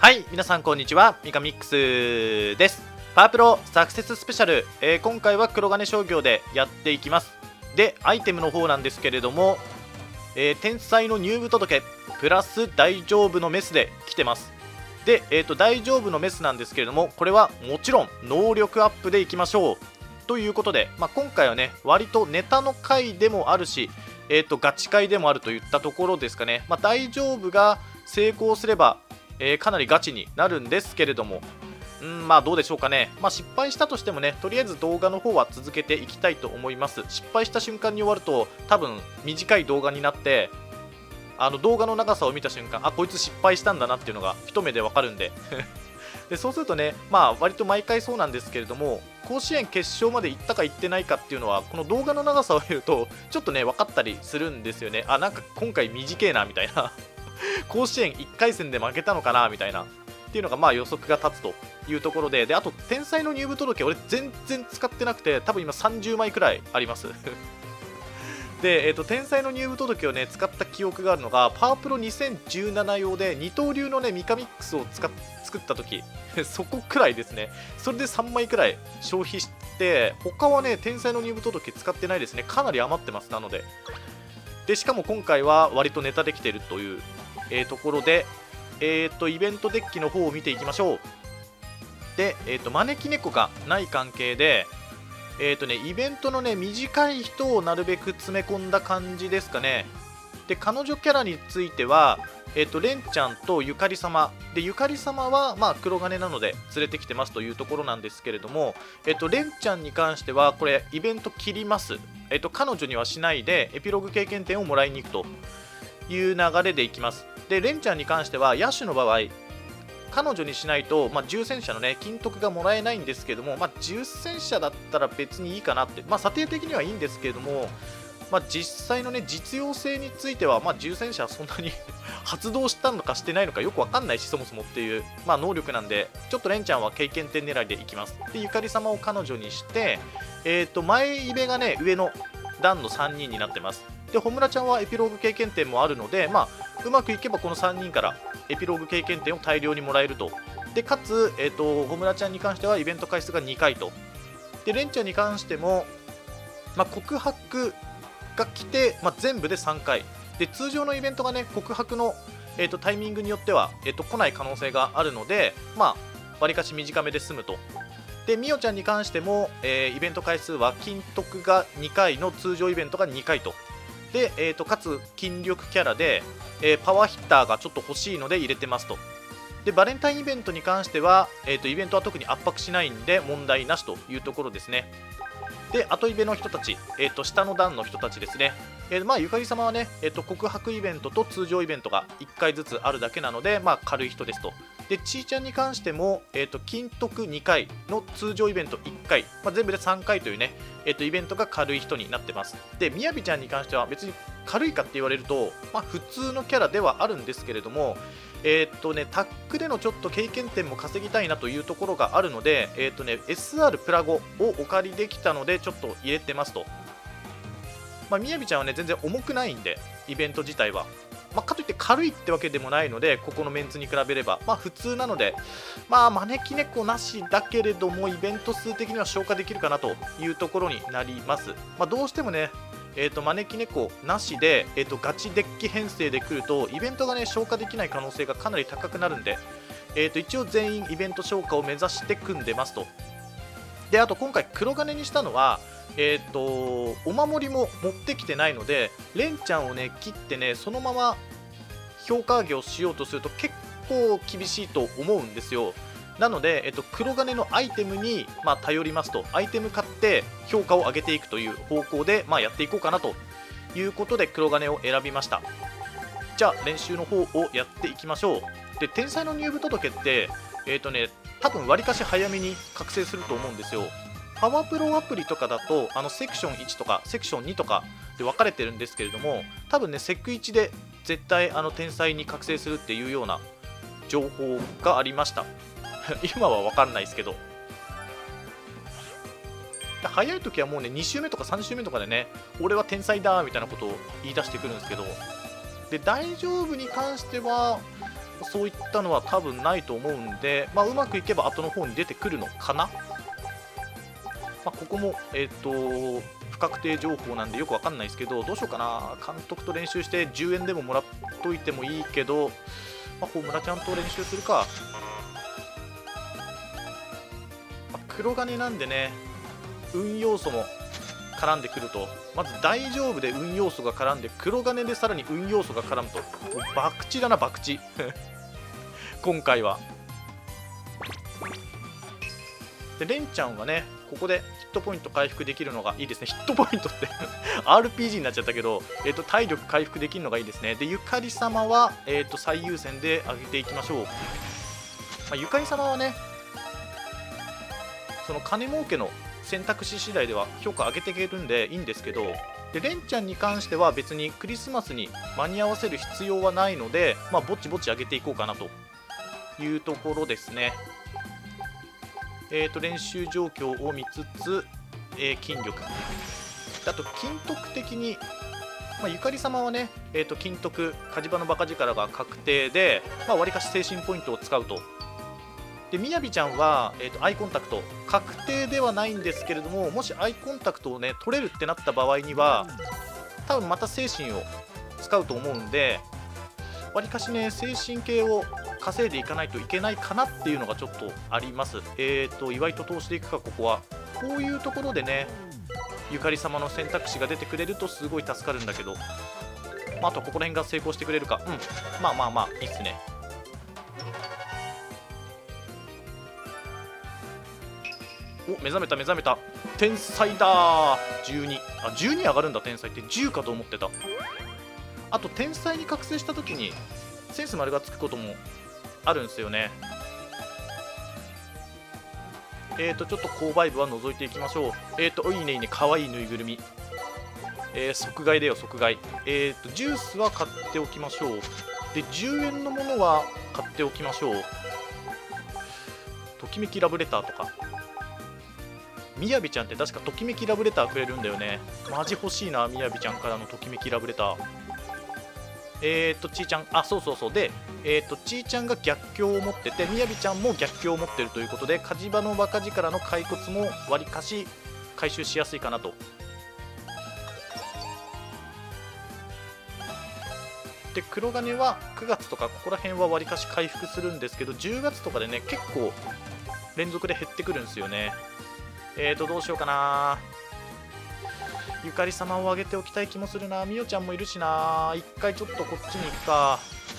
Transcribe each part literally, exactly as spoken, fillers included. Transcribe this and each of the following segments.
はい、皆さんこんにちは、ミカミックスです。パワープロサクセススペシャル、えー、今回は黒金商業でやっていきます。で、アイテムの方なんですけれども、えー、天才の入部届プラス大丈夫のメスで来てます。で、えーと、大丈夫のメスなんですけれども、これはもちろん能力アップでいきましょうということで、まあ、今回はね、割とネタの回でもあるし、えーと、ガチ回でもあるといったところですかね。まあ、大丈夫が成功すればえー、かなりガチになるんですけれども、んまあどうでしょうかね。まあ失敗したとしてもね、とりあえず動画の方は続けていきたいと思います。失敗した瞬間に終わると多分短い動画になって、あの動画の長さを見た瞬間、あ、こいつ失敗したんだなっていうのが一目でわかるんででそうするとね、まあ割と毎回そうなんですけれども、甲子園決勝まで行ったか行ってないかっていうのはこの動画の長さを見るとちょっとね分かったりするんですよね。あ、なんか今回短いなみたいな甲子園いっかい戦で負けたのかなみたいなっていうのがまあ予測が立つというところで、であと天才の入部届俺全然使ってなくて、多分今さんじゅうまいくらいありますで、えーと、天才の入部届をね使った記憶があるのがパワープロにせんじゅうなな用で二刀流のねミカミックスを使っ作った時そこくらいですね。それでさんまいくらい消費して、他はね天才の入部届使ってないですね。かなり余ってます。なのででしかも今回は割とネタできてるというえー、ところで、えー、とイベントデッキの方を見ていきましょう。で、えー、と招き猫がない関係で、えーとね、イベントの、ね、短い人をなるべく詰め込んだ感じですかね。で彼女キャラについては、えー、とレンちゃんとゆかり様で、ゆかり様は、まあ、黒金なので連れてきてますというところなんですけれども、えー、とレンちゃんに関してはこれイベント切ります。えー、と彼女にはしないでエピローグ経験点をもらいに行くという流れでいきます。でレンちゃんに関しては野手の場合彼女にしないと、まあ、重戦車のね金徳がもらえないんですけども、まあ、重戦車だったら別にいいかなって、まあ、査定的にはいいんですけれども、まあ、実際のね実用性については、まあ、重戦車はそんなに発動したのかしてないのかよくわかんないし、そもそもっていう、まあ、能力なんで、ちょっとレンちゃんは経験点狙いでいきます。でゆかり様を彼女にして、えー、と前イベがね上の段のさんにんになってます。で穂村ちゃんはエピローグ経験点もあるので、まあ、うまくいけばこのさんにんからエピローグ経験点を大量にもらえると。でかつ、えー、と穂村ちゃんに関してはイベント回数がにかいと。でレンちゃんに関しても、まあ、告白が来て、まあ、全部でさんかいで、通常のイベントがね告白の、えー、とタイミングによっては、えー、と来ない可能性があるので、まあわりかし短めで済むと。でみおちゃんに関しても、えー、イベント回数は金徳がにかいの通常イベントがにかいと。で、えー、とかつ筋力キャラで、えー、パワーヒッターがちょっと欲しいので入れてますと。でバレンタインイベントに関しては、えー、とイベントは特に圧迫しないんで問題なしというところですね。で後イベの人たち、えー、と下の段の人たちですね。えーまあ、ゆかり様はね、えー、と告白イベントと通常イベントがいっかいずつあるだけなので、まあ、軽い人ですと。でちーちゃんに関しても、えー、と金徳にかいの通常イベントいっかい、まあ、全部でさんかいというね、えー、とイベントが軽い人になってます。でみやびちゃんに関しては別に軽いかって言われると、まあ、普通のキャラではあるんですけれども、えー、っとねタックでのちょっと経験点も稼ぎたいなというところがあるので、えー、っとね エスアール プラごをお借りできたのでちょっと入れてますと。まあ、みやびちゃんはね全然重くないんでイベント自体は、まあ、かといって軽いってわけでもないので、ここのメンツに比べればまあ普通なので、まあ招き猫なしだけれどもイベント数的には消化できるかなというところになります。まあ、どうしてもねえー、と招き猫なしで、えー、とガチデッキ編成で来るとイベントがね消化できない可能性がかなり高くなるんで、えー、と一応全員イベント消化を目指して組んでますと。であと今回黒金にしたのは、えー、とお守りも持ってきてないので、レンちゃんをね切ってねそのまま評価上げをしようとすると結構厳しいと思うんですよ。なので、えっと、黒金のアイテムに、まあ、頼りますと。アイテム買って評価を上げていくという方向で、まあ、やっていこうかなということで黒金を選びました。じゃあ練習の方をやっていきましょう。で天才の入部届って、えっとね、多分わりかし早めに覚醒すると思うんですよ。パワープロアプリとかだとあのセクションいちとかセクションにとかで分かれてるんですけれども、多分ねセクいちで絶対あの天才に覚醒するっていうような情報がありました。今は分かんないですけど、早い時はもうねに周目とかさん周目とかでね俺は天才だみたいなことを言い出してくるんですけど、で大丈夫に関してはそういったのは多分ないと思うんで、まあ、うまくいけば後の方に出てくるのかな。まあ、ここも、えー、と不確定情報なんでよくわかんないですけど、どうしようかな。監督と練習してじゅうえんでももらっといてもいいけど、まあ、ホムラちゃんと練習するか。まあ、黒金なんでね、運要素も絡んでくると、まず大丈夫で運要素が絡んで、黒金でさらに運要素が絡むと、もう博打だな、博打今回は。でレンちゃんはね、ここでヒットポイント回復できるのがいいですね。ヒットポイントって アールピージー になっちゃったけど、えー、と体力回復できるのがいいですね。でゆかり様は、えー、と最優先で上げていきましょう。まあ、ゆかり様はね、その金儲けの選択肢次第では評価上げていけるんでいいんですけど、でレンちゃんに関しては別にクリスマスに間に合わせる必要はないので、まあ、ぼちぼち上げていこうかなというところですね。えー、と練習状況を見つつ、えー、筋力、あと金徳的に、まあ、ゆかり様はね、えー、と金徳、火事場のバカ力が確定で、わり、まあ、かし精神ポイントを使うと。でみやびちゃんは、えー、とアイコンタクト確定ではないんですけれども、もしアイコンタクトをね取れるってなった場合には多分また精神を使うと思うんで、わりかしね精神系を稼いでいかないといけないかなっていうのがちょっとあります。えーと岩井と通していくか。ここはこういうところでねゆかり様の選択肢が出てくれるとすごい助かるんだけど、まあ、あとここら辺が成功してくれるか。うん、まあまあまあいいっすね。お、目覚めた目覚めた。天才だー。じゅうに。あ、じゅうに上がるんだ。天才ってじゅうかと思ってた。あと天才に覚醒した時にセンス丸がつくこともあるんですよね。えーとちょっと購買部は覗いていきましょう。えーといいねいいね、かわいいぬいぐるみ。えー、即買いだよ即買い。えーとジュースは買っておきましょう。でじゅうえんのものは買っておきましょう。ときめきラブレターとか。みやびちゃんって確かときめきラブレターくれるんだよね。マジ欲しいな、みやびちゃんからのときめきラブレター。えーとちーちゃん、あ、そうそうそう。で、えーとちーちゃんが逆境を持ってて、みやびちゃんも逆境を持ってるということで、火事場のバカ力の骸骨もわりかし回収しやすいかなと。で黒金はくがつとかここら辺はわりかし回復するんですけど、じゅうがつとかでね結構連続で減ってくるんですよね。えーとどうしようかな。ゆかり様を上げておきたい気もするな。みおちゃんもいるしな。一回ちょっとこっちに行くか。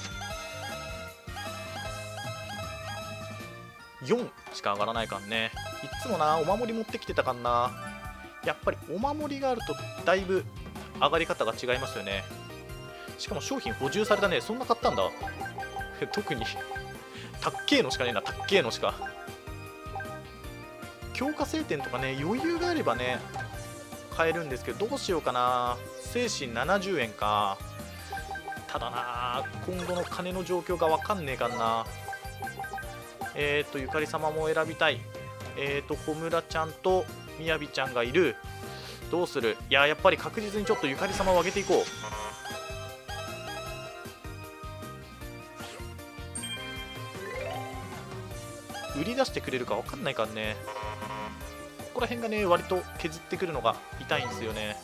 よんしか上がらないかんね。いっつもなお守り持ってきてたかんな。やっぱりお守りがあるとだいぶ上がり方が違いますよね。しかも商品補充されたね。そんな買ったんだ特にたっけーのしかねえな。たっけーのしか。強化晴天とかね余裕があればね買えるんですけど、どうしようかな。精神ななじゅうえんか。ただな今後の金の状況が分かんねえかんな。えっ、ー、とゆかり様も選びたい。えっ、ー、と小村ちゃんとみやびちゃんがいる。どうする。いややっぱり確実にちょっとゆかり様を上げていこう。売り出してくれるか分かんないからね。ここら辺がね割と削ってくるのが痛いんですよね。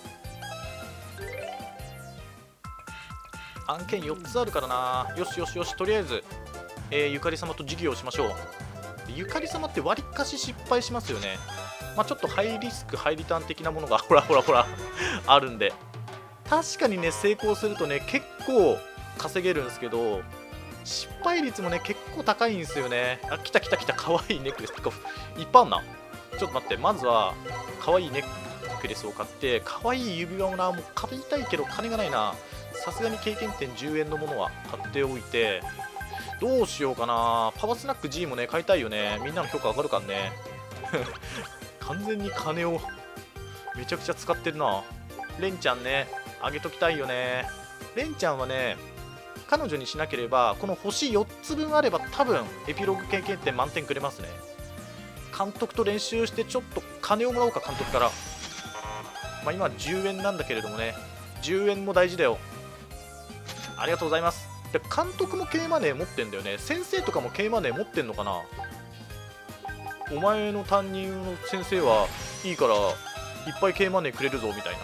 案件よっつあるからな。よしよしよし、とりあえず、えー、ゆかり様と授業をしましょう。ゆかり様って割かし失敗しますよね。まあ、ちょっとハイリスクハイリターン的なものがほらほらほらあるんで、確かにね成功するとね結構稼げるんですけど、失敗率もね結構高いんですよね。あ、来た来た来た。かわいいネックレスとかいっぱいあんな。ちょっと待って、まずはかわいいネックレスを買って、かわいい指輪をなもう買いたいけど金がないな。さすがに経験点じゅうえんのものは買っておいて、どうしようかな。パワースナック G もね買いたいよね。みんなの評価上がるからね完全に金をめちゃくちゃ使ってるな。レンちゃんね上げときたいよね。レンちゃんはね彼女にしなければこの星よっつぶんあれば多分エピローグ経験点満点くれますね。監督と練習してちょっと金をもらおうか。監督から、まあ、今じゅうえんなんだけれどもね、じゅうえんも大事だよ。ありがとうございます。 で監督も K マネー持ってんだよね。先生とかも K マネー持ってんのかな。お前の担任の先生はいいからいっぱい K マネーくれるぞみたいな。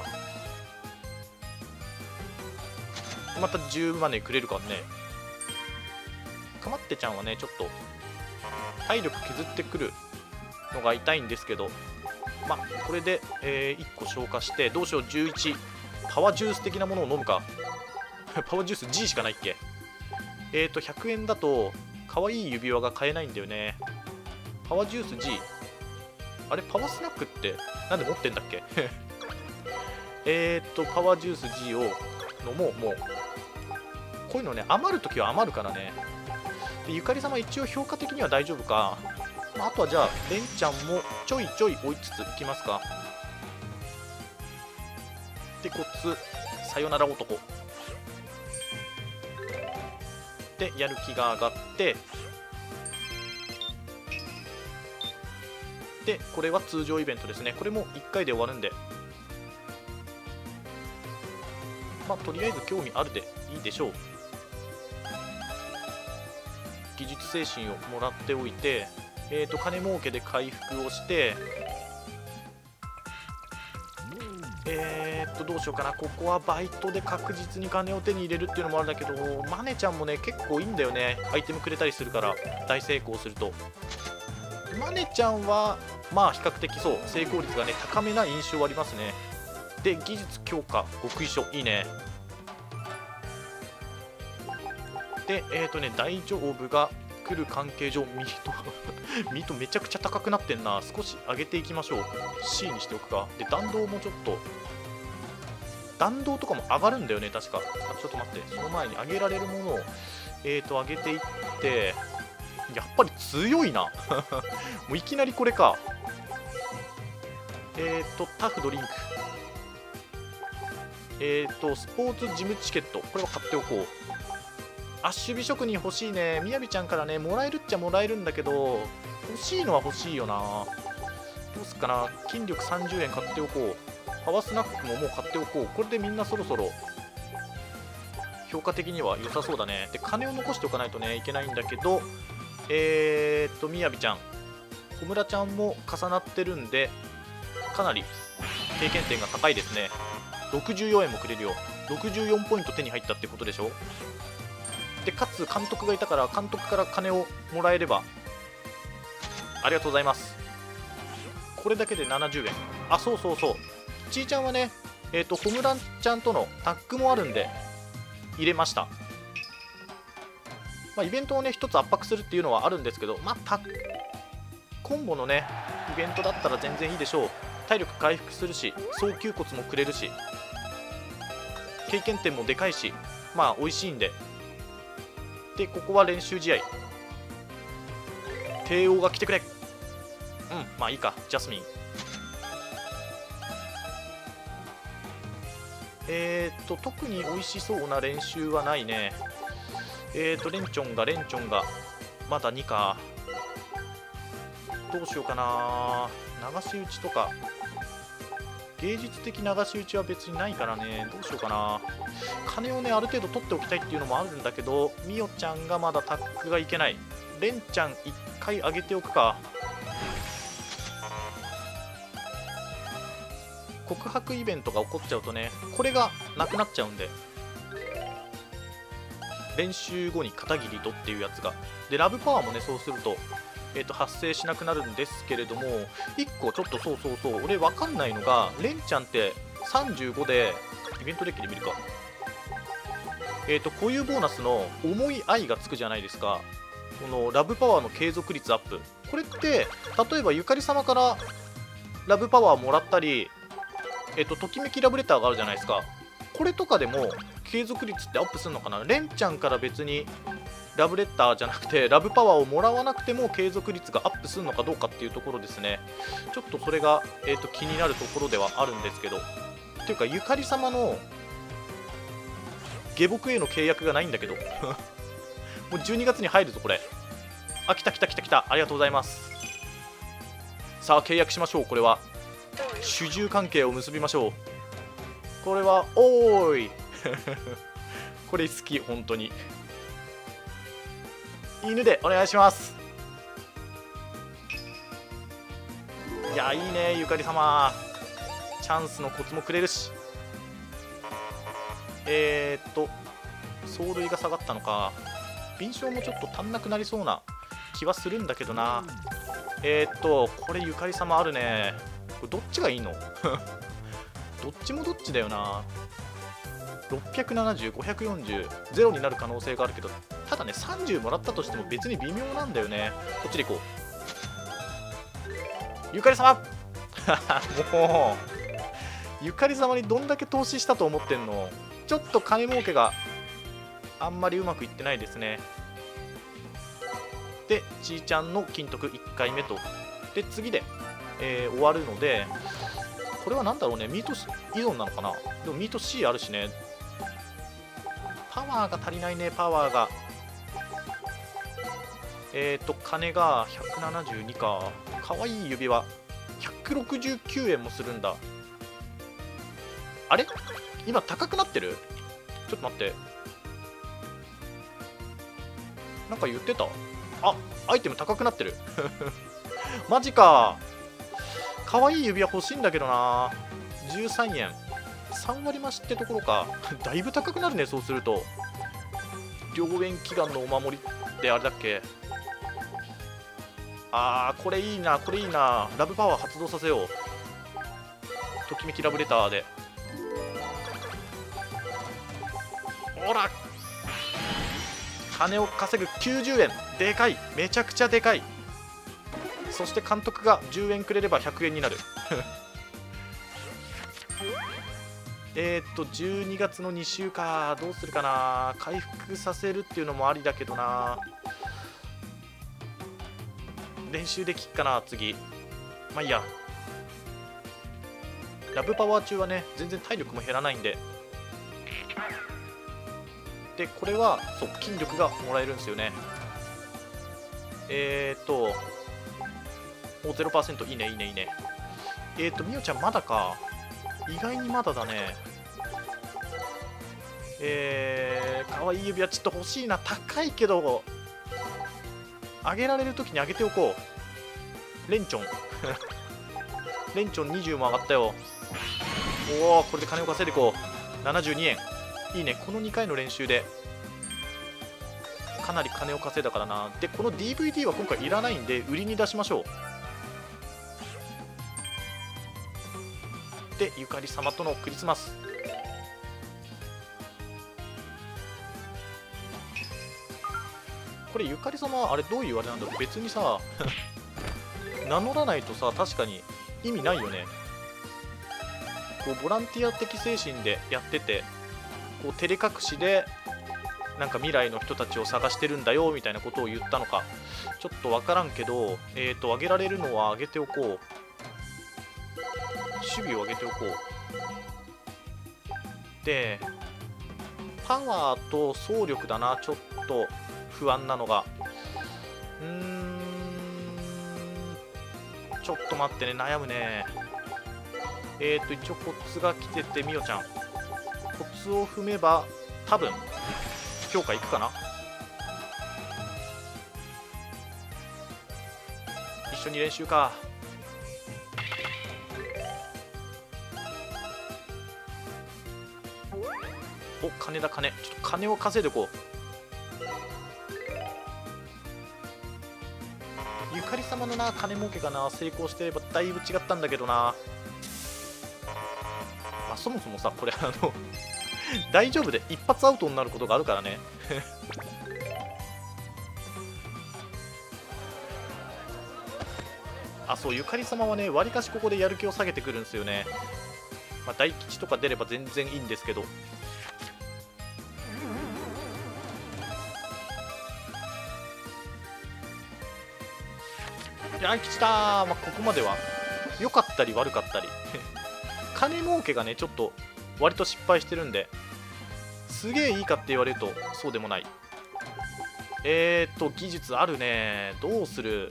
またじゅうマネーくれるからね。かまってちゃんはねちょっと体力削ってくるのが痛いんですけど、まあこれで、えー、いっこ消化して、どうしよう。じゅういちパワージュース的なものを飲むかパワージュース G しかないっけ。えーとひゃくえんだと可愛い指輪が買えないんだよね。パワージュース G、 あれパワースナックってなんで持ってんだっけえっとパワージュース G を飲もう。もうこういうのね余るときは余るからね。でゆかり様一応評価的には大丈夫か、まあ、あとはじゃあレンちゃんもちょいちょい追いつついきますか。でこっつさよなら男でやる気が上がって、でこれは通常イベントですね。これもいっかいで終わるんで、まあとりあえず興味あるでいいでしょう。技術精神をもらっておいて、えーと金儲けで回復をして、えーっとどうしようかな。ここはバイトで確実に金を手に入れるっていうのもあるんだけど、マネちゃんもね結構いいんだよね。アイテムくれたりするから大成功すると。マネちゃんはまあ比較的そう成功率がね高めな印象はありますね。で技術強化極意書いいね。でえーっとね大丈夫が来る関係上ミートミートめちゃくちゃ高くなってんな。少し上げていきましょう。 C にしておくか。で弾道もちょっと弾道とかも上がるんだよね確か。あちょっと待って、その前に上げられるものをえーと上げていって、やっぱり強いなもういきなりこれか。えーとタフドリンク、えーとスポーツジムチケット、これは買っておこう。アッシュ美職人欲しいね。みやびちゃんからねもらえるっちゃもらえるんだけど、欲しいのは欲しいよな。どうすっかな。筋力さんじゅうえん買っておこう。パワースナックももう買っておこう。これでみんなそろそろ評価的には良さそうだね。で金を残しておかないとねいけないんだけど、えーっとみやびちゃん小村ちゃんも重なってるんでかなり経験点が高いですね。ろくじゅうよえんもくれるよ。ろくじゅうよんポイント手に入ったってことでしょ。でかつ監督がいたから監督から金をもらえればありがとうございます。これだけでななじゅうえん。あそうそうそう、ちーちゃんはねえっ、ー、とホムランちゃんとのタッグもあるんで入れました。まあ、イベントをね一つ圧迫するっていうのはあるんですけど、まあタコンボのねイベントだったら全然いいでしょう。体力回復するし早急骨もくれるし経験点もでかいし、まあ美味しいんで。でここは練習試合、帝王が来てくれ。うんまあいいか。ジャスミンえーっと特に美味しそうな練習はないね。えーっとレンチョンがレンチョンがまだにか。どうしようかな。流し打ちとか芸術的流し打ちは別にないからね。どうしようかな。金をねある程度取っておきたいっていうのもあるんだけど、みおちゃんがまだタッグがいけない。レンちゃんいっかい上げておくか。告白イベントが起こっちゃうとねこれがなくなっちゃうんで、練習後に片桐とっていうやつがでラブパワーもねそうするとえー、と発生しなくなるんですけれども、いっこちょっとそうそうそう俺分かんないのが、レンちゃんってさんじゅうごでイベントデッキで見るか、えー、と固有ボーナスの重い愛がつくじゃないですか。このラブパワーの継続率アップ、これって例えばゆかり様からラブパワーもらったり、えー、とときめきラブレターがあるじゃないですか。これとかでも継続率ってアップするのかな。レンちゃんから別にラブレターじゃなくてラブパワーをもらわなくても継続率がアップするのかどうかっていうところですね。ちょっとそれが、えー、と気になるところではあるんですけど、っていうかゆかり様の下僕への契約がないんだけどもうじゅうにがつに入るぞこれ。あ来た来た来た来た、ありがとうございます。さあ契約しましょう。これは主従関係を結びましょう。これはおーいこれ好き本当に。 犬でお願いします。いやいいねゆかり様、チャンスのコツもくれるし。えー、っと走塁が下がったのか、敏捷もちょっと足んなくなりそうな気はするんだけどな。えー、っとこれゆかり様あるね。これどっちがいいのどっちもどっちだよな。ろっぴゃくななじゅう、ごひゃくよんじゅう、ゼロになる可能性があるけど、ただねさんじゅうもらったとしても別に微妙なんだよね。こっちでいこう。ゆかり様もうゆかり様にどんだけ投資したと思ってんの。ちょっと金儲けがあんまりうまくいってないですね。でちーちゃんの金徳いっかいめと、で次で、えー、終わるので、これは何だろうね、ミート依存なのかな。でもミート C あるしね。パワーが足りないね、パワーが。えっ、ー、と金がひゃくななじゅうにか。かわいい指輪ひゃくろくじゅうきゅうえんもするんだ。あれ今高くなってる？ちょっと待って、なんか言ってた。あ、アイテム高くなってるマジか。かわいい指輪欲しいんだけどな。じゅうさんえん、さん割増しってところかだいぶ高くなるね。そうすると両縁祈願のお守りってあれだっけ。あーこれいいな、これいいな。ラブパワー発動させよう。ときめきラブレターで。ほら金を稼ぐきゅうじゅうえん、でかい、めちゃくちゃでかい。そして監督がじゅうえんくれればひゃくえんになるえっとじゅうにがつのに週か。どうするかな。回復させるっていうのもありだけどな。練習できっかな次。まあいいや。ラブパワー中はね全然体力も減らないんで。でこれはそう筋力がもらえるんですよね。えっとお ゼロパーセント いいねいいねいいね。えっとみおちゃんまだか。意外にまだだね。えー、かわいい指輪ちょっと欲しいな。高いけどあげられるときにあげておこう。レンチョンレンチョンにじゅうも上がったよ。おおこれで金を稼いでいこう。ななじゅうにえんいいね。このにかいの練習でかなり金を稼いだからな。でこの ディーブイディー は今回いらないんで売りに出しましょう。でゆかり様とのクリスマス。これゆかり様はあれどういうあれなんだろう。別にさ名乗らないとさ確かに意味ないよね。こうボランティア的精神でやってて、こう照れ隠しでなんか未来の人たちを探してるんだよみたいなことを言ったのかちょっと分からんけど、えーと上げられるのは上げておこう。守備を上げておこう。でパワーと走力だな。ちょっと不安なのが、うーんちょっと待ってね、悩むね。えーと一応コツが来てて、みおちゃんコツを踏めば多分評価いくかな。一緒に練習か。お金だ金。ちょっと金を稼いでいこう。ゆかり様のな金儲けがな成功してればだいぶ違ったんだけどな。まあそもそもさこれあの大丈夫で一発アウトになることがあるからねあそうゆかり様はねわりかしここでやる気を下げてくるんですよね。まあ大吉とか出れば全然いいんですけど。大吉だー、まあ、ここまでは良かったり悪かったり金儲けがねちょっと割と失敗してるんですげえいいかって言われるとそうでもない。えーっと技術あるね。どうする。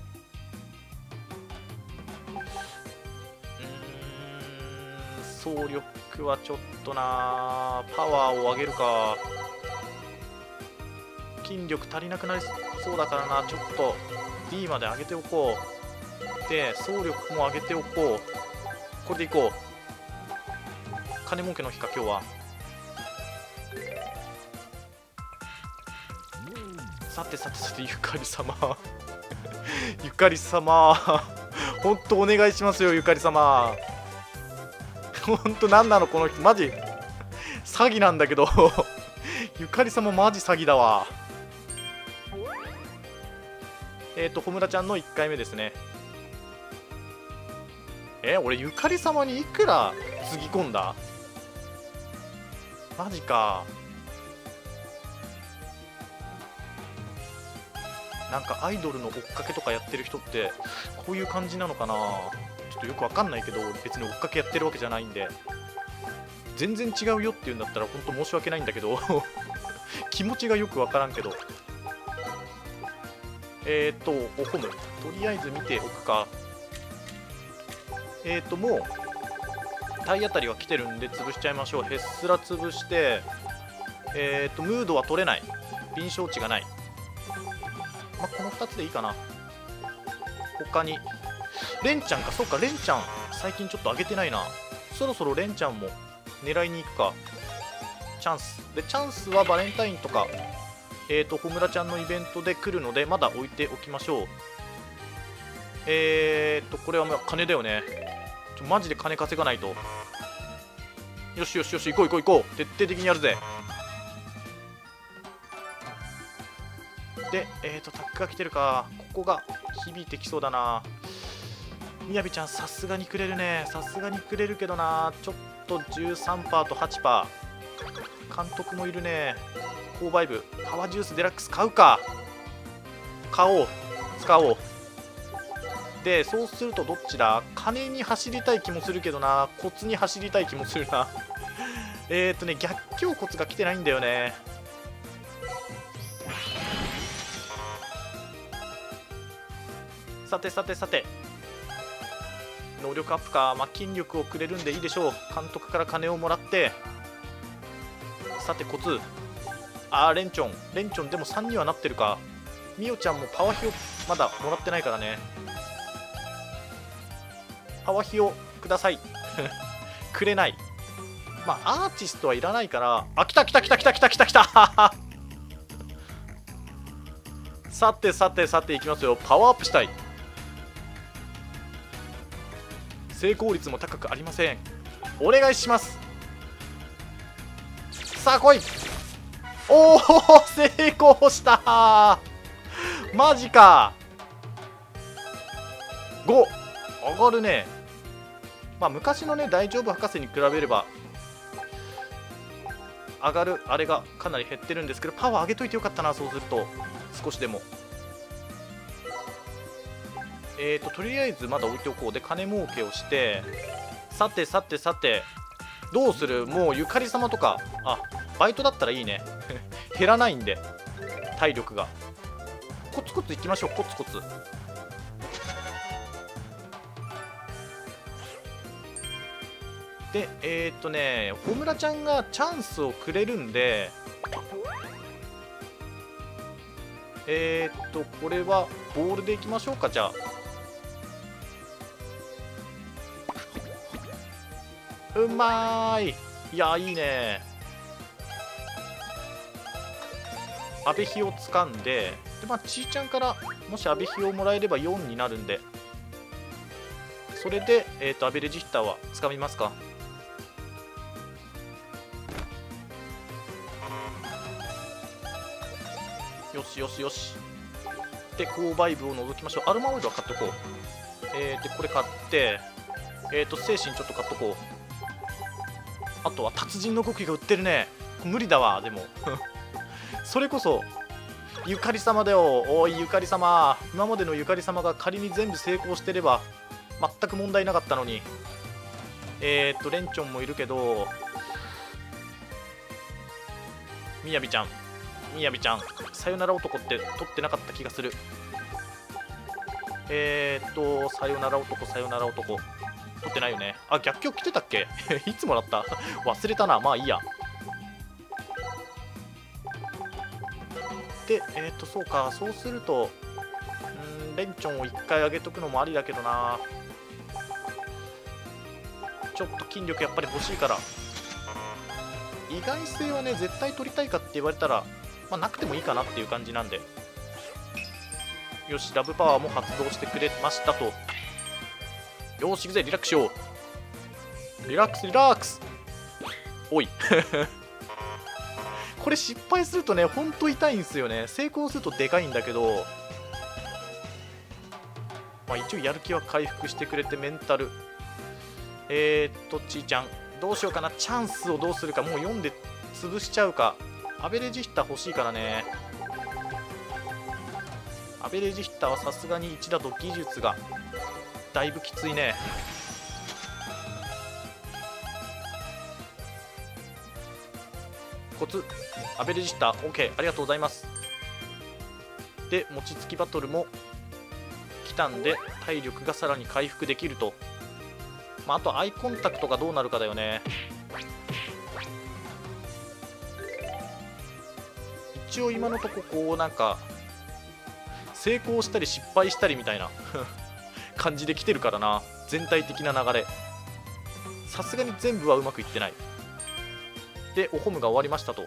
うーん走力はちょっとな。パワーを上げるか。筋力足りなくなりそうだからな、ちょっと D まで上げておこう。で総力も上げておこう。これでいこう。金儲けの日か今日は。さてさてさて、ゆかり様ゆかり様ほんとお願いしますよ、ゆかり様ほんとなんなのこの人、マジ詐欺なんだけどゆかり様マジ詐欺だわ。えっと、ほむらちゃんのいっかいめですね。え、俺、ゆかり様にいくらつぎ込んだ？マジか。なんかアイドルの追っかけとかやってる人ってこういう感じなのかな。ちょっとよくわかんないけど、別に追っかけやってるわけじゃないんで、全然違うよって言うんだったら本当申し訳ないんだけど気持ちがよくわからんけど。えっとおほむ、とりあえず見ておくか。えっともう体当たりは来てるんで潰しちゃいましょう。へっすら潰して、えっとムードは取れない、臨床値がない。まあ、このふたつでいいかな。他にレンちゃんか。そうか、レンちゃん最近ちょっと上げてないな。そろそろレンちゃんも狙いに行くか。チャンスで、チャンスはバレンタインとかえっとほむらちゃんのイベントで来るので、まだ置いておきましょう。えっとこれは金だよね。ちょマジで金稼がないと。よしよしよし、行こう行こう行こう、徹底的にやるぜ。で、えっとタックが来てるか。ここが響いてきそうだな。みやびちゃんさすがにくれるね。さすがにくれるけどな、ちょっと じゅうさんパーセント と はちパーセント。監督もいるね。購買部パワージュースデラックス買うか。買おう、使おう。でそうするとどっちだ。金に走りたい気もするけどな、コツに走りたい気もするなえっとね、逆境コツが来てないんだよね。さてさてさて、能力アップか。まあ、筋力をくれるんでいいでしょう。監督から金をもらって。さてコツ、あーレンチョンレンチョンでもさんにはなってるか。みおちゃんもパワーヒをまだもらってないからね。パワーヒをくださいくれない。まあアーティストはいらないから。あ、来た来た来た来た来た来た来たさてさてさていきますよ。パワーアップしたい。成功率も高くありません。お願いします。さあ来い。おお成功したマジか。ご上がるね。まあ昔のね大丈夫博士に比べれば上がるあれがかなり減ってるんですけど、パワー上げといてよかったな。そうすると少しでも。えーととりあえずまだ置いておこう。で金儲けをして、さてさてさてどうする。もうゆかり様とか、あバイトだったらいいね減らないんで体力が。コツコツいきましょう。コツコツで、えーっとねほむらちゃんがチャンスをくれるんで、えーっとこれはボールでいきましょうか。じゃあうまーい。いやいいね。阿部比を掴んで、でまあちーちゃんからもし阿部比をもらえればよんになるんで、それで、えー、とアベレージヒッターは掴みますか。よしよしよし。で購買部を除きましょう。アロマオイルは買っとこう。えー、でこれ買って、えー、と精神ちょっと買っとこう。あとは達人の極意が売ってるね。無理だわ。でもそれこそゆかり様だよ。おいゆかり様、今までのゆかり様が仮に全部成功してれば全く問題なかったのに。えー、っとレンチョンもいるけど、みやびちゃんみやびちゃんさよなら男って取ってなかった気がする。えー、っとさよなら男さよなら男取ってないよね。あ逆境来てたっけいつもらった忘れたな。まあいいや。 でえっ、ー、とそうか、そうするとうん、レンチョンをいっかい上げとくのもありだけどな。ちょっと筋力やっぱり欲しいから。意外性はね絶対取りたいかって言われたら、まあ、なくてもいいかなっていう感じなんで。よし、ラブパワーも発動してくれましたと。よし、行くぜ、リラックスしよう。リラックスリラックス。おいこれ失敗するとねほんと痛いんですよね。成功するとでかいんだけど、まあ、一応やる気は回復してくれて、メンタルえー、っとちーちゃんどうしようかな。チャンスをどうするか。もう読んで潰しちゃうか。アベレージヒッター欲しいからね。アベレージヒッターはさすがにいちだと技術がだいぶきついね。コツアベレージヒッター OK、 ありがとうございます。で餅つきバトルも来たんで体力がさらに回復できると。まあ、あとアイコンタクトがどうなるかだよね。一応今のとここうなんか成功したり失敗したりみたいな感じで来てるからな、全体的な流れ。さすがに全部はうまくいってない。でおホムが終わりましたと。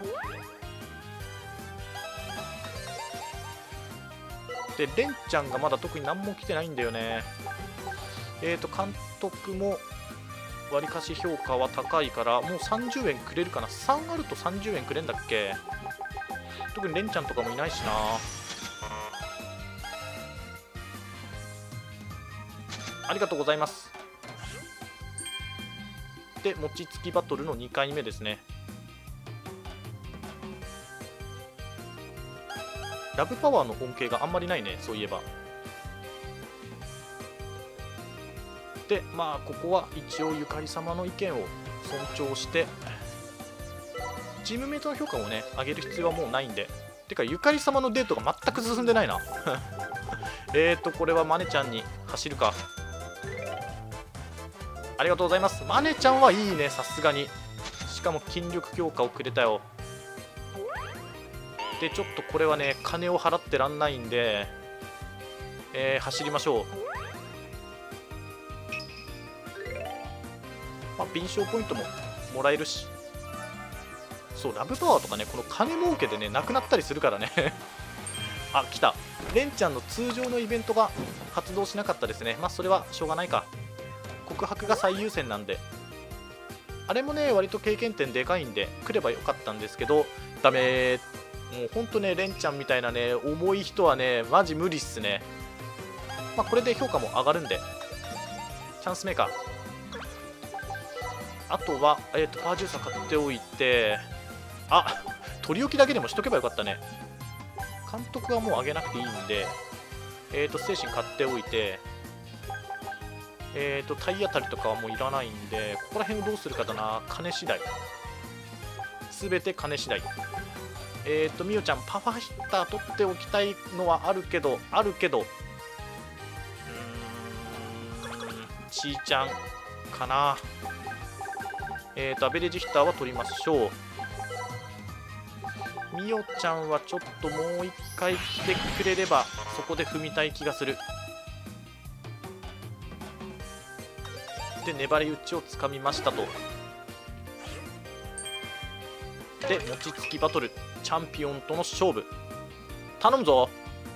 でレンちゃんがまだ特に何も来てないんだよね。えーと監督もわりかし評価は高いからもうさんじゅうえんくれるかな。さんあるとさんじゅうえんくれんだっけ。特にレンちゃんとかもいないしな。ありがとうございます。で餅つきバトルのにかいめですね。ラブパワーの恩恵があんまりないね、そういえば。でまあここは一応ゆかり様の意見を尊重してチームメイトの評価をね上げる必要はもうないんで。てかゆかり様のデートが全く進んでないなえーとこれはマネちゃんに走るか。ありがとうございます。マネちゃんはいいね、さすがに。しかも筋力強化をくれたよ。でちょっとこれはね金を払ってらんないんで、えー、走りましょう。まあ、敏捷ポイントももらえるし、そうラブパワーとかねこの金儲けでねなくなったりするからねあ、来た。レンちゃんの通常のイベントが発動しなかったですね。まあそれはしょうがないか。告白が最優先なんで。あれもね割と経験点でかいんで来ればよかったんですけどダメ。もうほんとねレンちゃんみたいなね重い人はねマジ無理っすね。まあこれで評価も上がるんでチャンスメーカー。あとは、えー、とパージューサー買っておいて、あ取り置きだけでもしとけばよかったね。監督はもう上げなくていいんで、えー、と精神買っておいて、えー、と体当たりとかはもういらないんで、ここら辺をどうするかだな。金次第、すべて金次第。えっ、ー、とみおちゃんパワーヒッター取っておきたいのはあるけどあるけどうーんちーちゃんかな。えーとアベレージヒッターは取りましょう。みおちゃんはちょっともう一回来てくれればそこで踏みたい気がする。で粘り打ちをつかみましたと。で餅つきバトルチャンピオンとの勝負頼むぞ。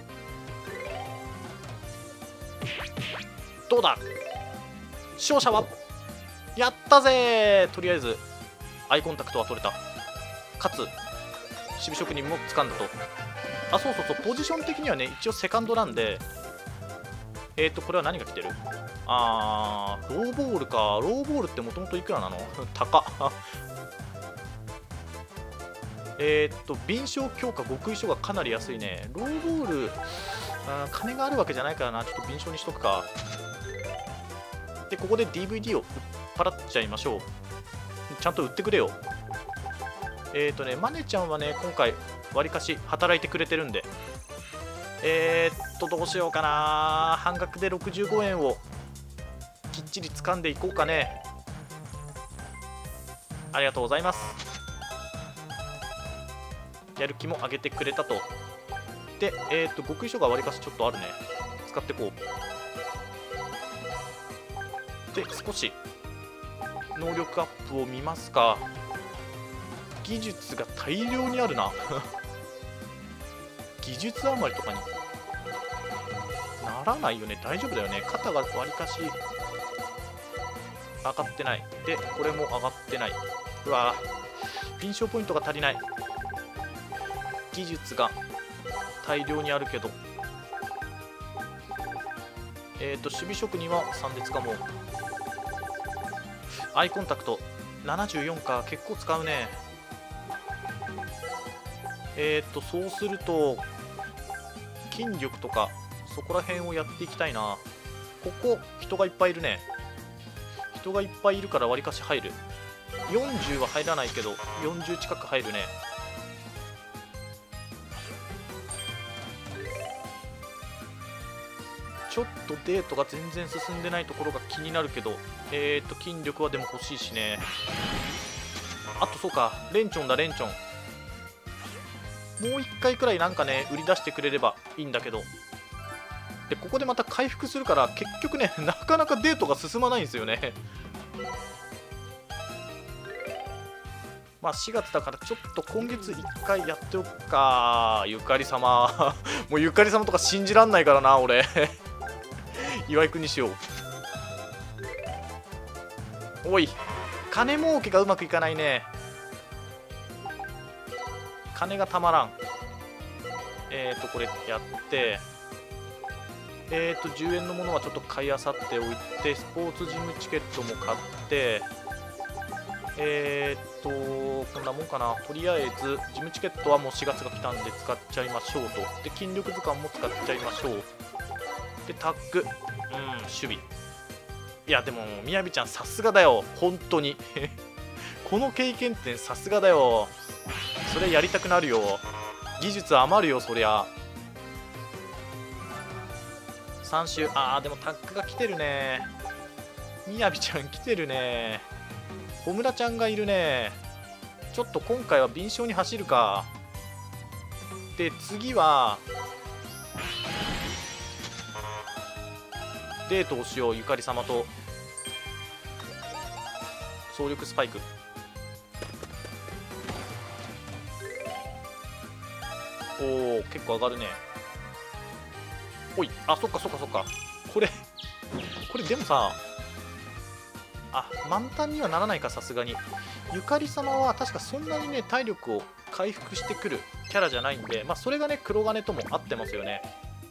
どうだ勝者は。やったぜ。とりあえずアイコンタクトは取れた。かつ守備職人も掴んだと。あ、そうそうそう、ポジション的にはね一応セカンドなんで、えっとこれは何が来てる。あーローボールか。ローボールってもともといくらなの高っえっと敏捷強化極意書がかなり安いね。ローボールあー金があるわけじゃないからな、ちょっと敏捷にしとくか。でここで ディーブイディー を売っ払っちゃいましょう。ちゃんと売ってくれよ。えっとねマネちゃんはね今回わりかし働いてくれてるんで、えー、っとどうしようかな。半額でろくじゅうごえんをきっちり掴んでいこうかね。ありがとうございます。やる気も上げてくれたと。 で、えっと極意書がわりかしちょっとあるね。使ってこう。で少し能力アップを見ますか。技術が大量にあるな技術余りとかにならないよね。大丈夫だよね。肩がわりかし上がってない。でこれも上がってない。うわー、臨床ポイントが足りない。技術が大量にあるけど、えっと守備職人はさんで使もう。アイコンタクトななじゅうよんか、結構使うね。えっとそうすると筋力とかそこら辺をやっていきたいな。ここ人がいっぱいいるね。人がいっぱいいるからわりかし入る。よんじゅうは入らないけどよんじゅう近く入るね。ちょっとデートが全然進んでないところが気になるけど、えーと筋力はでも欲しいしね。あとそうか、レンチョンだレンチョン。もういっかいくらいなんかね売り出してくれればいいんだけど。でここでまた回復するから結局ねなかなかデートが進まないんですよねまあしがつだからちょっと今月いっかいやっておくか。ゆかり様もうゆかり様とか信じらんないからな俺岩井くんにしよう。おい、金儲けがうまくいかないね。金がたまらん。えっ、ー、とこれやってえっ、ー、とじゅうえんのものはちょっと買いあさっておいて、スポーツジムチケットも買って、えっ、ー、とこんなもんかな。とりあえずジムチケットはもうしがつが来たんで使っちゃいましょうと。で筋力図鑑も使っちゃいましょう。でタッグ、うん守備。いやでもみやびちゃんさすがだよ本当にこの経験点さすがだよ。それやりたくなるよ。技術余るよそりゃ。さん周、あーでもタッグが来てるね。みやびちゃん来てるね。小村ちゃんがいるね。ちょっと今回は敏捷に走るか。で次はデートをしよう。ゆかり様と総力スパイク。おお結構上がるね。おい、あそっかそっかそっか。これこれでもさ、あ満タンにはならないかさすがに。ゆかり様は確かそんなにね体力を回復してくるキャラじゃないんで、まあそれがね黒金とも合ってますよね。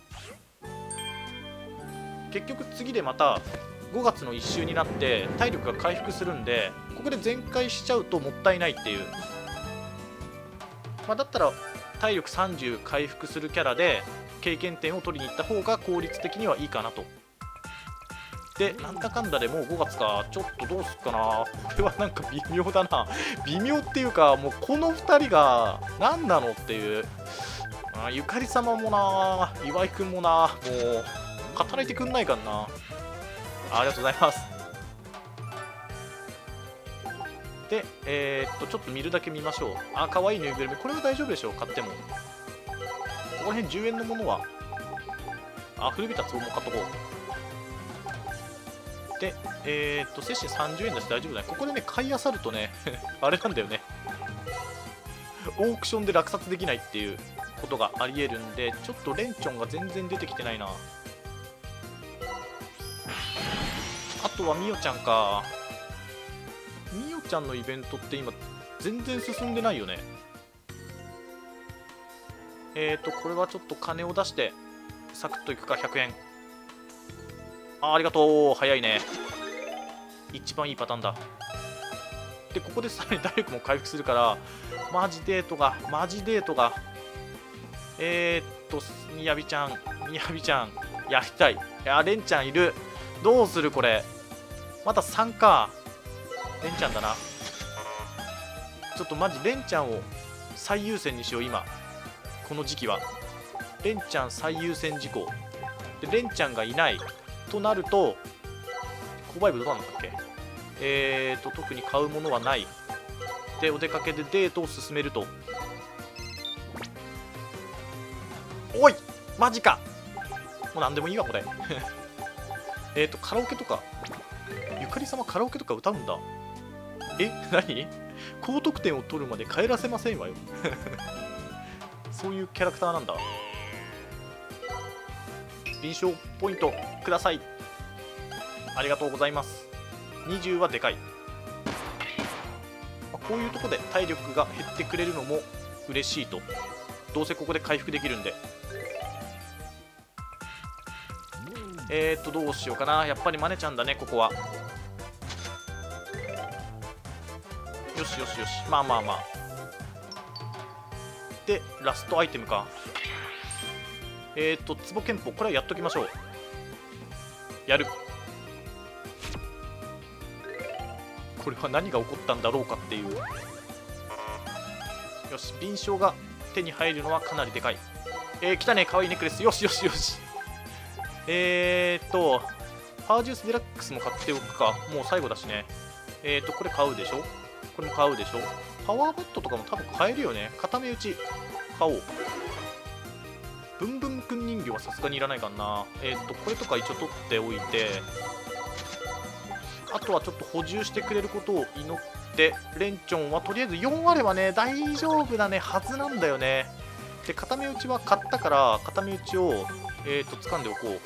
結局次でまたごがつのいっ週になって体力が回復するんで、ここで全開しちゃうともったいないっていう。まあ、だったら体力さんじゅう回復するキャラで経験点を取りに行った方が効率的にはいいかなと。でなんだかんだでもうごがつか。ちょっとどうすっかな。これはなんか微妙だな微妙っていうか、もうこのふたりが何なのっていう。あゆかり様もな岩井くんもな、もう働いてくんないかな。ありがとうございます。でえー、っとちょっと見るだけ見ましょう。あ可愛いぬいぐるみ、これは大丈夫でしょう買っても。ここら辺じゅうえんのものはあ古びた壺も買っとこう。でえー、っと摂氏さんじゅうえんだし大丈夫だね。ここでね買いあさるとねあれなんだよねオークションで落札できないっていうことがありえるんで、ちょっとレンチョンが全然出てきてないな。あとはみおちゃんか。みおちゃんのイベントって今全然進んでないよね。えーとこれはちょっと金を出してサクッといくか。ひゃくえん。あありがとう早いね。一番いいパターンだ。でここでさらに体力も回復するから、マジデートがマジデートがえー、っとみやびちゃんみやびちゃんやりたい。いやレンちゃんいる。どうするこれ。またさんか。レンちゃんだな。ちょっとマジレンちゃんを最優先にしよう今この時期は。レンちゃん最優先事項で、レンちゃんがいないとなると購買部どうなんだっけ。えーと特に買うものはない。でお出かけでデートを進めると。おおいマジか。もう何でもいいわこれえっとカラオケとか、ゆかり様カラオケとか歌うんだ。え何、高得点を取るまで帰らせませんわよそういうキャラクターなんだ。臨床ポイントください。ありがとうございます。にじゅうはでかい。こういうとこで体力が減ってくれるのも嬉しいと。どうせここで回復できるんで。えーっとどうしようかな。やっぱりマネちゃんだねここは。よしよしよし、まあまあまあ。でラストアイテムか。えーっと壺拳法、これはやっときましょう。やる。これは何が起こったんだろうかっていう。よし、敏捷が手に入るのはかなりでかい。えー、来たね、かわいいネックレス。よしよしよし。えーっとパージュースデラックスも買っておくか。もう最後だしね。えーっとこれ買うでしょ。これも買うでしょ。パワーバットとかも多分買えるよね。固め打ち買おう。ブンブンくん人形はさすがにいらないかな。えーっとこれとか一応取っておいて、あとはちょっと補充してくれることを祈って、レンチョンはとりあえずよんあればね大丈夫だねはずなんだよね。で固め打ちは買ったから固め打ちをえーと掴んでおこう。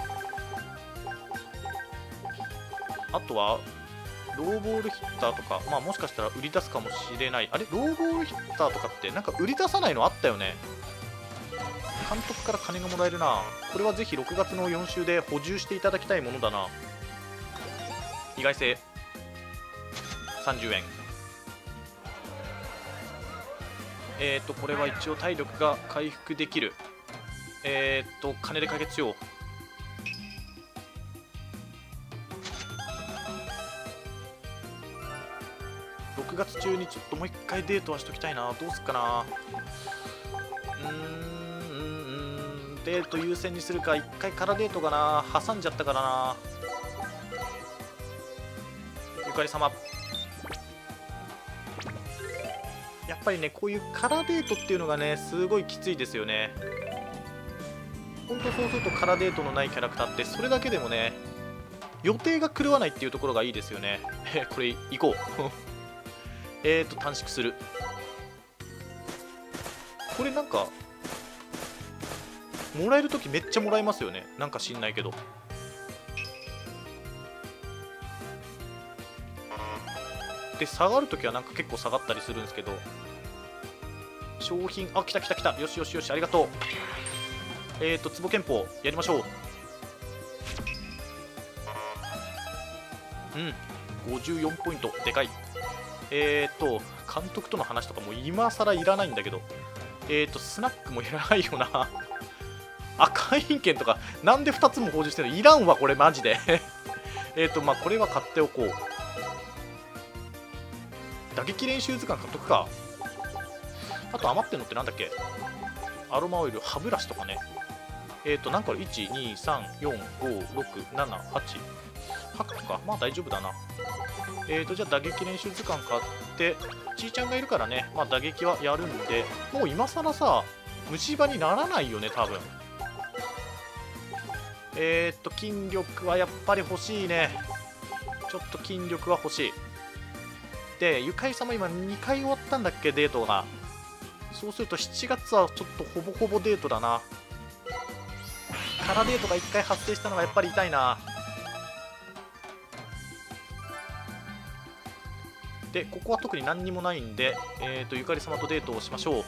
あとはローボールヒッターとか、まあもしかしたら売り出すかもしれない。あれローボールヒッターとかってなんか売り出さないのあったよね。監督から金がもらえるな。これはぜひろくがつのよん週で補充していただきたいものだな。意外性さんじゅうえん。えっとこれは一応体力が回復できる。えっと金で解決しよう。ろくがつ中にちょっともう一回デートはしときたいな。どうすっかな。うーんデート優先にするか。一回空デートかな。挟んじゃったからな。ゆかり様、やっぱりねこういうカラーデートっていうのがねすごいきついですよね。ほんとそうするとカラーデートのないキャラクターってそれだけでもね予定が狂わないっていうところがいいですよね。これ行こうえーと短縮する。これなんかもらえるときめっちゃもらえますよね。なんか知んないけど。で下がるときはなんか結構下がったりするんですけど、商品、あ来た来た来た。よしよしよし、ありがとう。えっと壺拳法やりましょう。うんごじゅうよんポイントでかい。えっと監督との話とかも今更いらないんだけど、えっとスナックもいらないよなあ会員券とかなんでふたつも補充してるのいらんわこれマジでえっとまあこれは買っておこう。打撃練習図鑑買っとくか。あと余ってんのってなんだっけ。アロマオイル、歯ブラシとかね。えっとなんかいち、に、さん、よん、ご、ろく、なな、はちはちか。まあ大丈夫だな。えっとじゃあ打撃練習図鑑買って、ちーちゃんがいるからね、まあ打撃はやるんで、もう今更さ虫歯にならないよね多分。えっと筋力はやっぱり欲しいね。ちょっと筋力は欲しい。でゆかり様今にかい終わったんだっけデートが。そうするとしちがつはちょっとほぼほぼデートだな。カラデートがいっかい発生したのがやっぱり痛いな。でここは特に何にもないんで、えー、とゆかり様とデートをしましょう。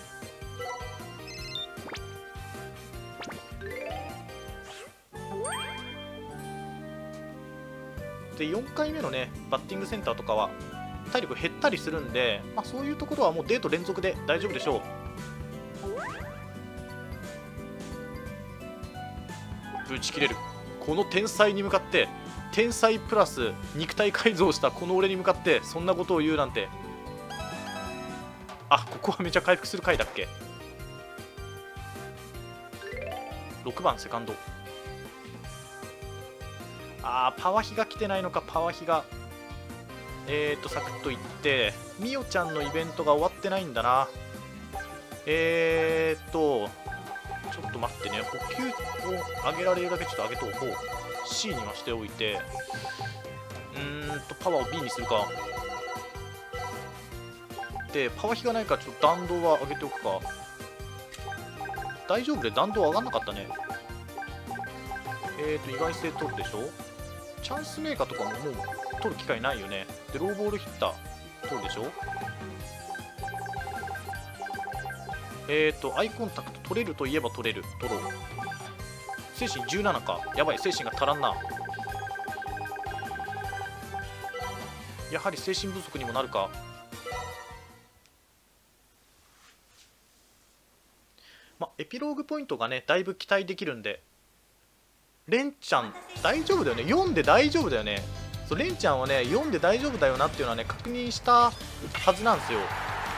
でよんかいめのねバッティングセンターとかは体力減ったりするんで、まあ、そういうところはもうデート連続で大丈夫でしょう。ぶち切れる。この天才に向かって、天才プラス肉体改造したこの俺に向かってそんなことを言うなんて。あここはめちゃ回復する回だっけ。ろくばんセカンド。あーパワヒが来てないのか。パワヒがえーとサクッといって、みおちゃんのイベントが終わってないんだな。えーとちょっとと待ってね、補給を上げられるだけちょっと上げとこう。 C にはしておいて、うーんとパワーを B にするか。でパワー比がないからちょっと弾道は上げておくか。大丈夫で弾道上がんなかったね。えーと意外性取るでしょ。チャンスメーカーとかももう取る機会ないよね。でローボールヒッター取るでしょ。えーとアイコンタクト取れるといえば取れる。取ろう。精神じゅうななか。やばい、精神が足らんな。やはり精神不足にもなるか。ま、エピローグポイントがねだいぶ期待できるんで、レンちゃん大丈夫だよね。よんで大丈夫だよね。そうレンちゃんはねよんで大丈夫だよなっていうのはね確認したはずなんですよ。よ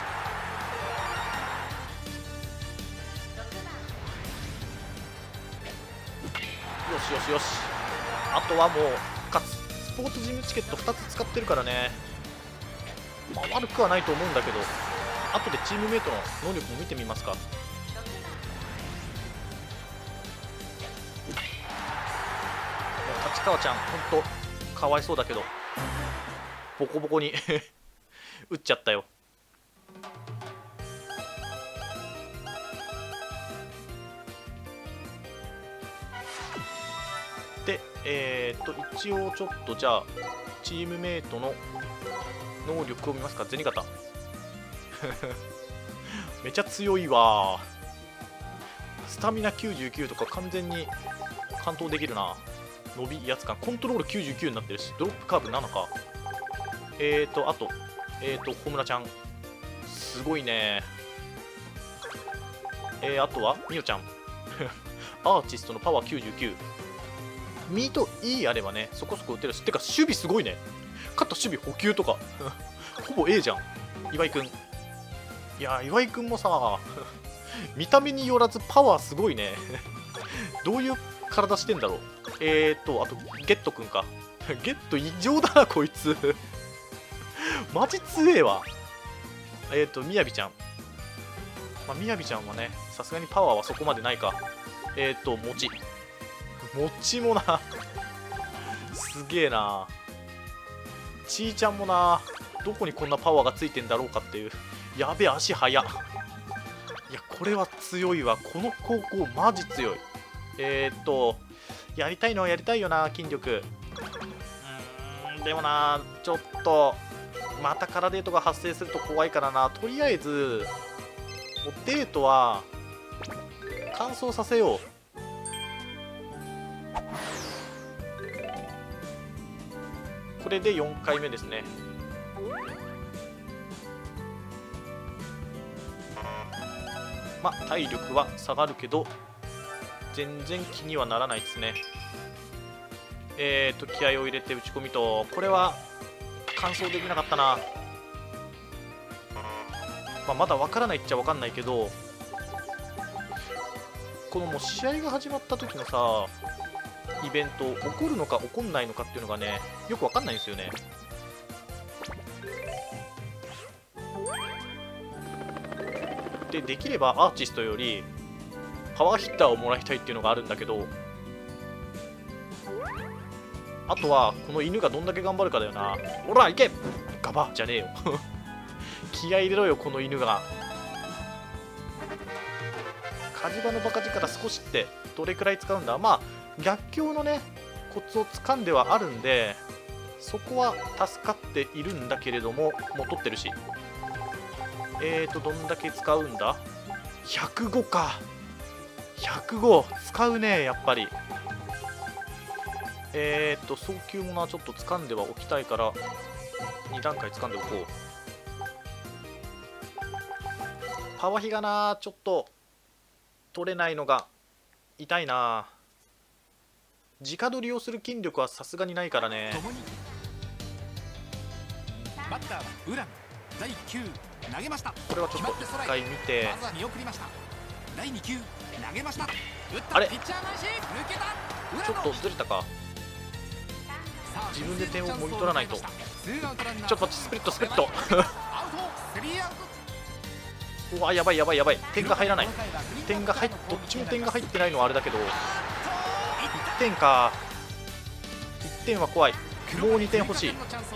しよしよし。あとはもう勝つ。スポーツジムチケットふたつ使ってるからね、まあ、悪くはないと思うんだけど、後でチームメイトの能力も見てみますか。立川ちゃんほんとかわいそうだけどボコボコに打っちゃったよ。でえー、っと一応ちょっとじゃあチームメイトの能力を見ますか。銭形めちゃ強いわ。スタミナきゅうじゅうきゅうとか完全に完投できるな。伸び威圧感コントロールきゅうじゅうきゅうになってるし、ドロップカーブななか。えーとあとえーと小村ちゃんすごいね。えー、あとはみおちゃんアーティストのパワーきゅうじゅうきゅう。ミート E あればねそこそこ打てるし、てか守備すごいね。勝った守備補給とかほぼ A じゃん。岩井くん、いや岩井くんもさ見た目によらずパワーすごいねどういう体してんだろう。えーとあとゲットくんかゲット異常だなこいつマジ強えわ。えーとみやびちゃん、まあ、みやびちゃんはねさすがにパワーはそこまでないか。えーともちもちもなすげえな。ちーちゃんもな、どこにこんなパワーがついてんだろうかっていう。やべえ足速っ。いやこれは強いわ。この高校マジ強い。えー、っとやりたいのはやりたいよな筋力。うーんでもなちょっとまたカラデートが発生すると怖いからな。とりあえずもうデートは乾燥させよう。これでよんかいめですね。まあ体力は下がるけど全然気にはならないですね。えーと気合を入れて打ち込みと、これは完走できなかったな。まあ、まだ分からないっちゃ分かんないけど、このもう試合が始まった時のさイベント起こるのか起こんないのかっていうのがねよく分かんないんですよね。でできればアーティストよりパワーヒッターをもらいたいっていうのがあるんだけど、あとはこの犬がどんだけ頑張るかだよな。ほら行けガバじゃねえよ気合い入れろよこの犬が。火事場のバカ力少しってどれくらい使うんだ。まあ逆境のねコツをつかんではあるんでそこは助かっているんだけれども、もう取ってるし。えーとどんだけ使うんだ。ひゃくごか。ひゃくご使うねやっぱり。えーと早急もなちょっと掴んではおきたいからに段階掴んでおこう。パワー比がなちょっと取れないのが痛いな。直取りをする筋力はさすがにないからね。 バッターはウランだいきゅう投げました。 これはちょっと一回見て、 まずは見送りました。だいに球投げました。打ったあれピッチャー返し抜けた。 ちょっとずれたか。自分で点をもぎ取らないと。ちょっと待ってスプリットスプリットアウトスリーアウト。 うわやばいやばいやばい、点が入らない。点が入っどっちも点が入ってないのはあれだけど、いってんか。いってんは怖い。もうにてん欲しい。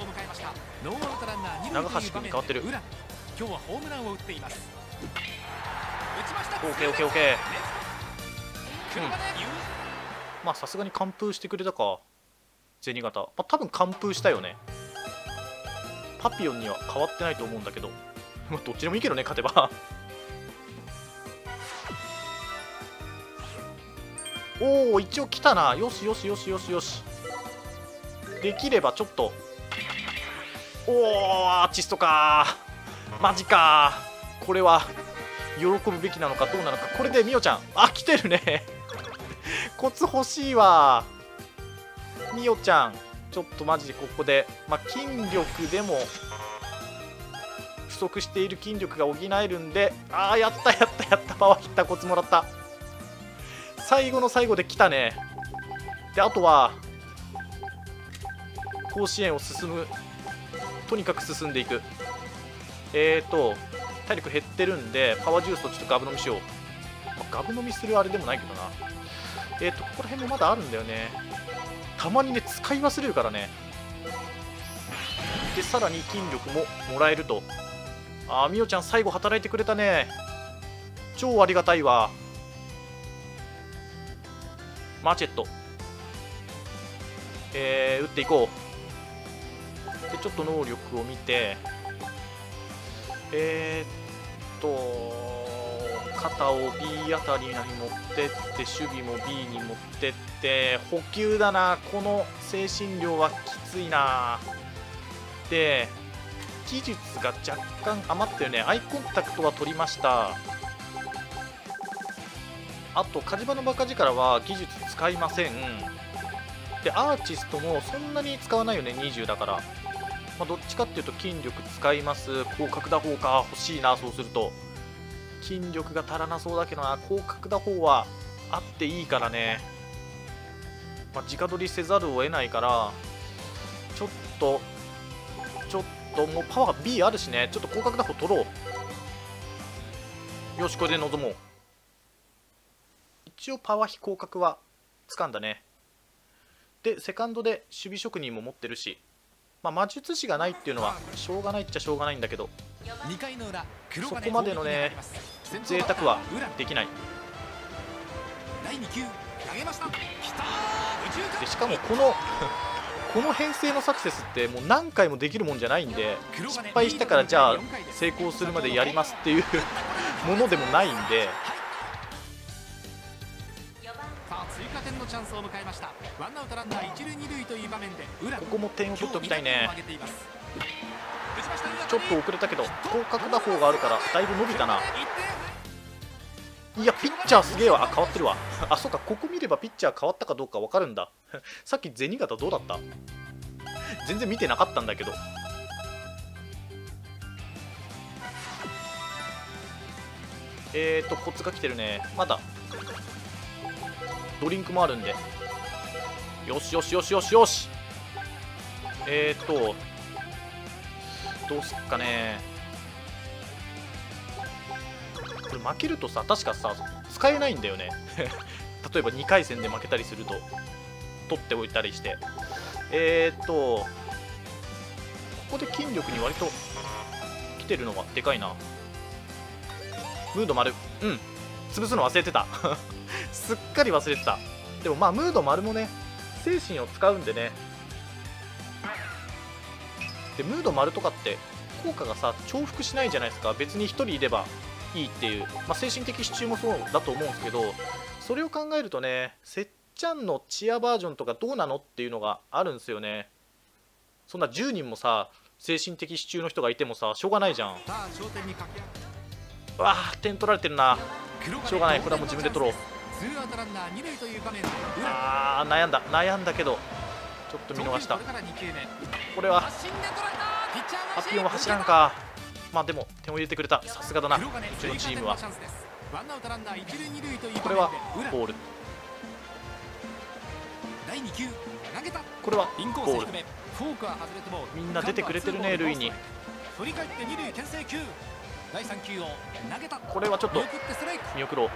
長橋君に変わってる。 今日はホームランを打っています。 オーケーオーケーオーケー。うん、まあさすがに完封してくれたか銭形。まあ多分完封したよね。パピオンには変わってないと思うんだけど、まあどっちでもいいけどね、勝てばおお一応来たな。よしよしよしよしよし。できればちょっと、おおアーティストか。マジか。これは喜ぶべきなのかどうなのか。これでみおちゃん、あ来てるねコツ欲しいわみおちゃん。ちょっとマジでここで、まあ、筋力でも不足している筋力が補えるんで、ああやったやったやった。パワーヒッターコツもらった。最後の最後で来たね。であとは甲子園を進む、とにかく進んでいく。えーと体力減ってるんでパワージュースをちょっとガブ飲みしよう。まあ、ガブ飲みするあれでもないけどな。えーとここら辺もまだあるんだよね。たまにね使い忘れるからね。でさらに筋力ももらえると。あーみおちゃん最後働いてくれたね。超ありがたいわ。マーチェット、えー、打っていこう。でちょっと能力を見て、えー、っと肩を B あたりに持ってって、守備も B に持ってって、補給だな。この精神量はきついな。で技術が若干余ったよね。アイコンタクトは取りました。あと火事場のバカ力は技術使いません。でアーティストもそんなに使わないよね、にじゅうだから。まあ、どっちかっていうと筋力使います。広角打法か欲しいな。そうすると筋力が足らなそうだけどな。広角打法はあっていいからね。まあ、直取りせざるを得ないから、ちょっとちょっともうパワー B あるしね。ちょっと広角打法取ろう。よしこれで臨もう。一応パワー比広角は掴んだね。でセカンドで守備職人も持ってるし、まあ、魔術師がないっていうのはしょうがないっちゃしょうがないんだけど、そこまでのね贅沢はできない。でしかもこのこの編成のサクセスってもう何回もできるもんじゃないんで、失敗したからじゃあ成功するまでやりますっていうものでもないんで。 追加点のチャンスを迎えました。ワンアウトランナー一塁二塁という場面でここも点を取っておきたいね。ちょっと遅れたけど広角打法があるからだいぶ伸びたな。いやピッチャーすげえわ。あ変わってるわ。あそうか、ここ見ればピッチャー変わったかどうか分かるんださっき銭形どうだった？全然見てなかったんだけど。えーとコツが来てるね。まだドリンクもあるんで、よしよしよしよしよし。えーとどうすっかね。これ負けるとさ確かさ使えないんだよね例えばにかい戦で負けたりすると取っておいたりして。えーとここで筋力に割と来てるのがでかいな。ムード丸、うん潰すの忘れてたすっかり忘れてた。でもまあムード丸もね精神を使うんでね。でムード丸とかって効果がさ重複しないじゃないですか。別にひとりいればいいっていう、まあ、精神的支柱もそうだと思うんですけど、それを考えるとねせっちゃんのチアバージョンとかどうなのっていうのがあるんですよね。そんなじゅうにんもさ精神的支柱の人がいてもさしょうがないじゃん。うわー点取られてるな。しょうがない、これはもう自分で取ろう。あー悩んだ悩んだけどちょっと見逃した。これはハピオンは走らんか。まあでも点を入れてくれた。さすがだなうちのチームは。これはボール、これはボール。みんな出てくれてるね塁に。 だいさん球を投げた。 これはちょっと見送ってストライク。 見送ろう。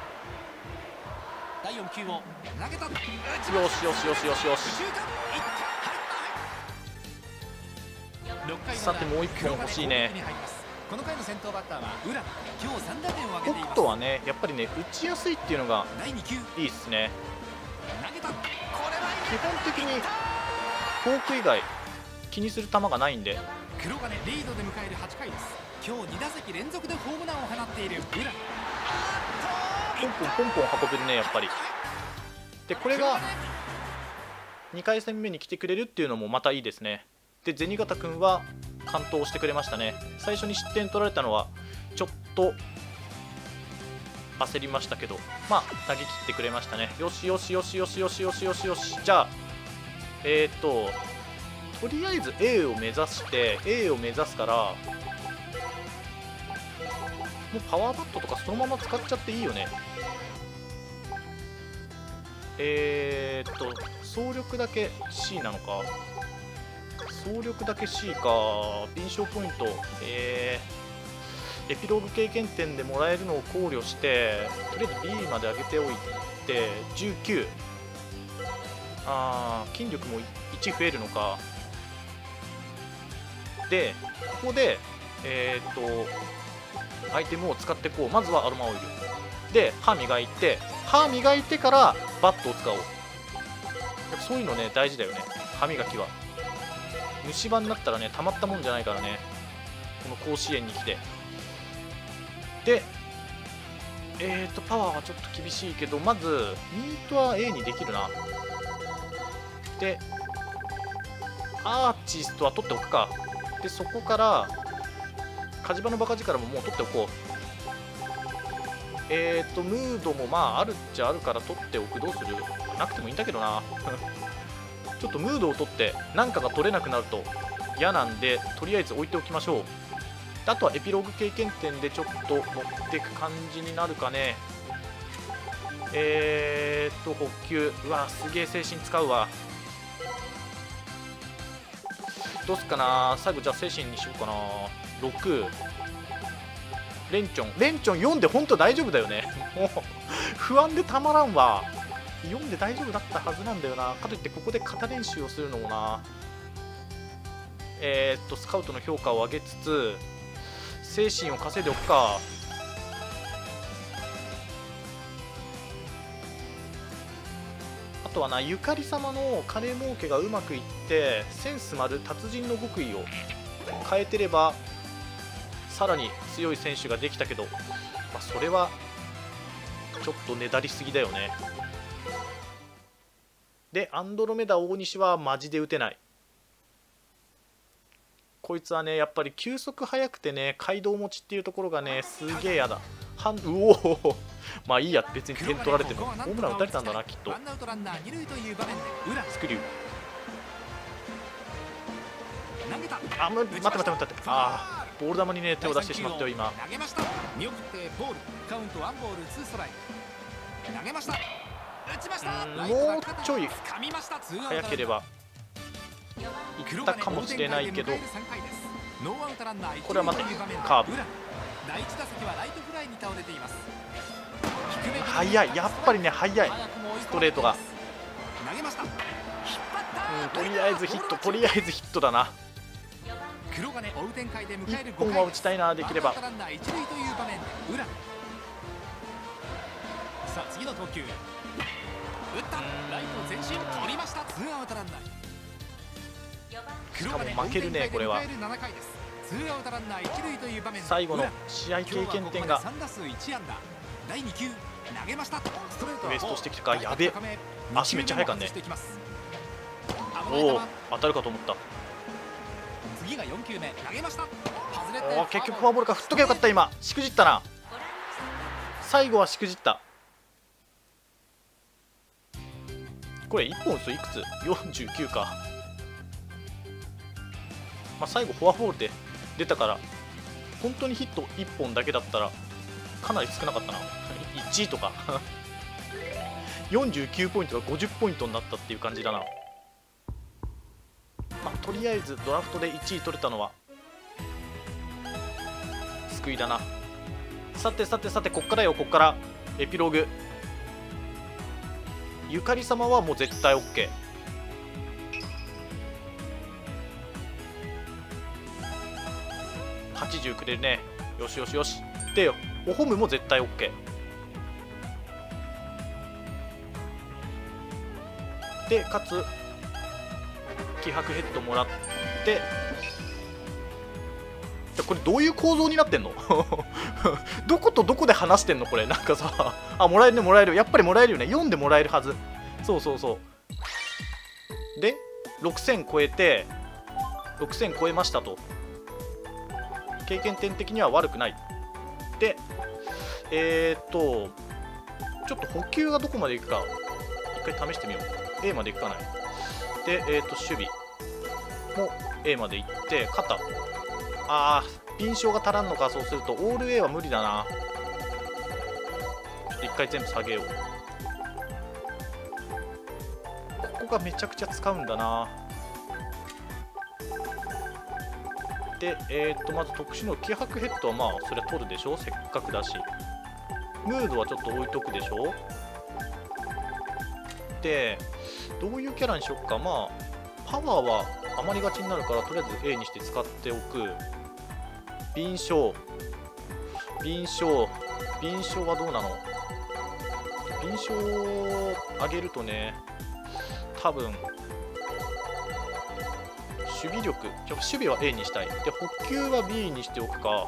だいよん球を投げた。打ちよしよしよしよしよし。 右中間いった。ろっかいの裏、 さてもういっぽん欲しいね。 この回の先頭バッターは浦野。今日さん打点を挙げています。 北斗はねやっぱりね打ちやすいっていうのがだいに球いいっすね。 投げた。これは基本的にフォーク以外気にする球がないんで。 黒金リードで迎えるはちかいです。今日に打席連続でホームランを放っている浦野。 ポンポンポンポン運べるねやっぱり。でこれがにかい戦目に来てくれるっていうのもまたいいですね。で銭形君は完投してくれましたね。最初に失点取られたのはちょっと焦りましたけど、まあ投げ切ってくれましたね。よしよしよしよしよしよしよしよし。じゃあえっととりあえず A を目指して A を目指すから、もうパワーバットとかそのまま使っちゃっていいよね。えーっと総力だけ C なのか。総力だけ C か。臨床ポイント、えー、エピローグ経験点でもらえるのを考慮してとりあえず B まで上げておいてじゅうきゅう。あー筋力もいち増えるのか。でここでえーっとアイテムを使っていこう。まずはアロマオイルで歯磨いて、歯磨いてからバットを使おう。やっぱそういうのね大事だよね、歯磨きは。虫歯になったらねたまったもんじゃないからね、この甲子園に来て。でえーとパワーはちょっと厳しいけど、まずミートは A にできるな。でアーチストは取っておくか。でそこから火事場のバカ力ももう取っておこう。えーとムードもまああるっちゃあるから取っておく。どうする？なくてもいいんだけどなちょっとムードを取って何かが取れなくなると嫌なんで、とりあえず置いておきましょう。あとはエピローグ経験点でちょっと持っていく感じになるかね。えーと補給、うわすげえ精神使うわ。どうすっかな。最後じゃあ精神にしようかな。ろくレンチョンレンチョンよんで本当大丈夫だよねもう不安でたまらんわ。よんで大丈夫だったはずなんだよな。かといってここで肩練習をするのもな。えー、っとスカウトの評価を上げつつ精神を稼いでおくか。あとはな、ゆかり様の金儲けがうまくいってセンス丸達人の極意を変えてればさらに強い選手ができたけど、まあ、それはちょっとねだりすぎだよね。でアンドロメダ大西はマジで打てない。こいつはねやっぱり球速速くてね街道持ちっていうところがねすげえやだ。はんうおおまあいいや、別に点取られてもホームラン打たれたんだなきっと。スクリューあむ待って待って待って、あーボール球にね手を出してしまったよ今。 投げました。見送ってボール。カウントワンボールツーストライク。投げました。打ちました。 もうちょい早ければいったかもしれないけど、これは待ってカーブ第一打席はライトフライに倒れています。 速い、やっぱりね速いストレートが。 投げました。引っ張った、うん、とりあえずヒット、とりあえずヒットだな。 黒金追う展開で迎えるいっぽんは打ちたいな、できれば。 ランナー一塁という場面で裏。さあ次の投球。打ったライト前進取りました。ツーアウトランナー。 しかも負けるねこれは。最後の試合経験点がウエストしてきたか。やべ、足めっちゃ速いからね。おお当たるかと思った。おお結局フォアボールか。振っとけよかった。今しくじったな、最後はしくじった。これいっぽん打つといくつ ?よんじゅうきゅう か。まあ最後フォアボールで出たから、本当にヒットいっぽんだけだったらかなり少なかったないちいとかよんじゅうきゅうポイントがごじゅっポイントになったっていう感じだな。まあとりあえずドラフトでいちい取れたのはス救いだな。さてさてさて、こっからよ、こっからエピローグ。ゆかり様はもう絶対 OK。 はちじゅうくれるね。よしよしよし。でおホムも絶対 OK で、かつ気迫ヘッドもらって、これどういう構造になってんのどことどこで話してんのこれ。なんかさ、あ、もらえるね、もらえる。やっぱりもらえるよね。読んでもらえるはず。そうそうそう。でろくせん超えて、ろくせん超えましたと。経験点的には悪くない。でえー、っとちょっと補給がどこまでいくか一回試してみよう。 A までいくかない。でえー、っと守備も A までいって、肩、あー敏捷が足らんのか。そうするとオール A は無理だな。ちょっと一回全部下げよう。ここがめちゃくちゃ使うんだな。でえー、っとまず特殊の気迫ヘッドはまあそれは取るでしょ、せっかくだし。ムードはちょっと置いとくでしょ。でどういうキャラにしよっか。まあパワーは余りがちになるから、とりあえず A にして使っておく。敏捷敏捷敏捷はどうなの。敏捷を上げるとね、多分守備力、守備は A にしたい。で補給は B にしておくか。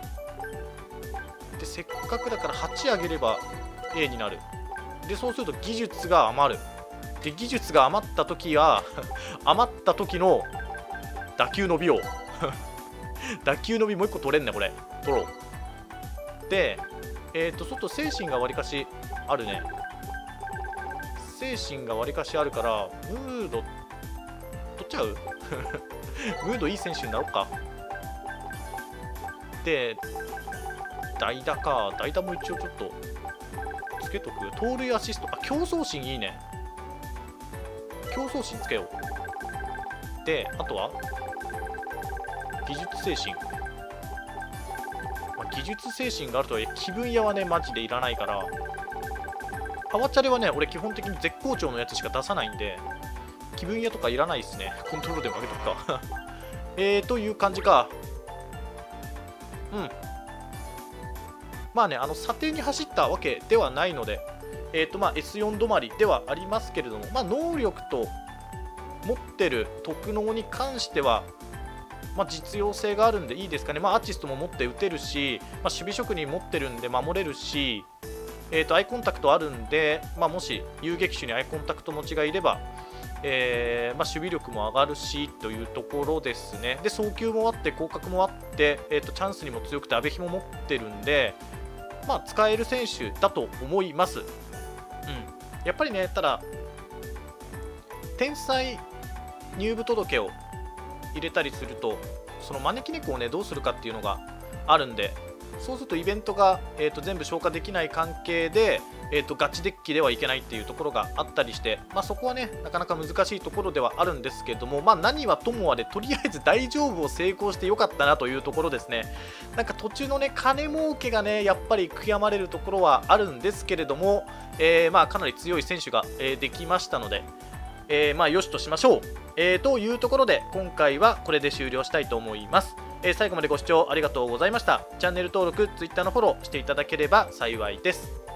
でせっかくだからはち上げれば A になる。でそうすると技術が余る。で技術が余った時は余った時の打球伸びを打球伸びもういっこ取れんね、これ。取ろう。でえっ、ー、とちょっと精神がわりかしあるね。精神がわりかしあるからムード取っちゃうムードいい選手になろうか。で代打か。代打も一応ちょっとつけとく。盗塁アシスト、あ、競争心いいね。競争心つけよう。であとは技術精神、まあ、技術精神があるとはいえ気分屋はねマジでいらないから、パワチャレはね俺基本的に絶好調のやつしか出さないんで、気分屋とかいらないですね。コントロールでも上げとくかえーという感じか。うん、まあね、あの査定に走ったわけではないので、えーとまあ エスよん 止まりではありますけれども、まあ、能力と持ってる特能に関しては、まあ、実用性があるんでいいですかね。まあ、アーティストも持って打てるし、まあ、守備職人持ってるんで守れるし、えーとアイコンタクトあるんで、まあ、もし遊撃手にアイコンタクト持ちがいれば、えーまあ、守備力も上がるしというところですね。で送球もあって広角もあって、えーとチャンスにも強くて阿部比も持ってるんで、まあ、使える選手だと思います。うん、やっぱりね、ただ天才入部届を入れたりすると、その招き猫をねどうするかっていうのがあるんで、そうするとイベントが、えー、と全部消化できない関係で、えー、とガチデッキではいけないっていうところがあったりして、まあ、そこはねなかなか難しいところではあるんですけども、まあ、何はともあれとりあえず大丈夫を成功してよかったなというところですね。なんか途中のね金儲けがねやっぱり悔やまれるところはあるんですけれども、えー、まあかなり強い選手が、えー、できましたので、えー、まあよしとしましょう。えー、というところで今回はこれで終了したいと思います。えー、最後までご視聴ありがとうございました。チャンネル登録、Twitter のフォローしていただければ幸いです。